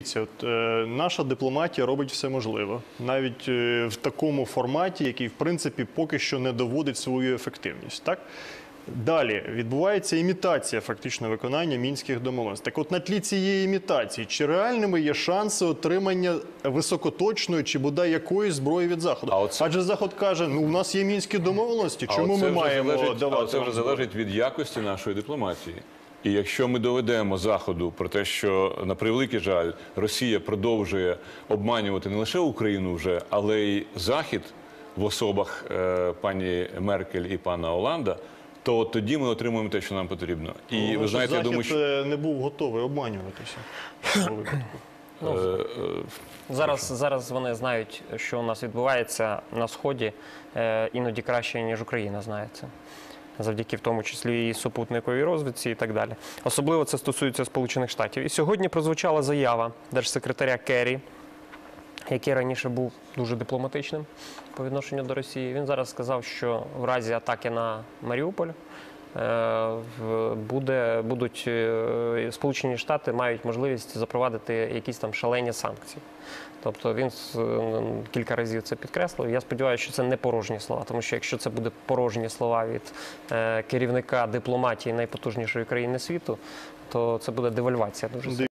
Наша дипломатія робить все можливе, навіть в такому форматі, який, в принципі, поки що не доводить свою ефективність. Так? Далі відбувається імітація фактично виконання Мінських домовленостей. Так от на тлі цієї імітації, чи реальними є шанси отримання високоточної чи бодай якоїсь зброї від Заходу? Адже Захід каже, ну у нас є Мінські домовленості, чому ми маємо давати? Це вже залежить від якості нашої дипломатії. І якщо ми доведемо Заходу про те, що, на превеликий жаль, Росія продовжує обманювати не лише Україну вже, але й Захід в особах пані Меркель і пана Оланда, то тоді ми отримуємо те, що нам потрібно. І ви знаєте, я думаю, що Захід не був готовий обманюватися. Зараз вони знають, що у нас відбувається на Сході, іноді краще, ніж Україна знає це. Завдяки в тому числі і супутниковій розвідці і так далі. Особливо це стосується Сполучених Штатів. І сьогодні прозвучала заява держсекретаря Керрі, який раніше був дуже дипломатичним по відношенню до Росії. Він зараз сказав, що в разі атаки на Маріуполь Сполучені Штати мають можливість запровадити якісь там шалені санкції. Тобто він кілька разів це підкреслив. Я сподіваюся, що це не порожні слова, тому що якщо це буде порожні слова від керівника дипломатії найпотужнішої країни світу, то це буде девальвація дуже сильна.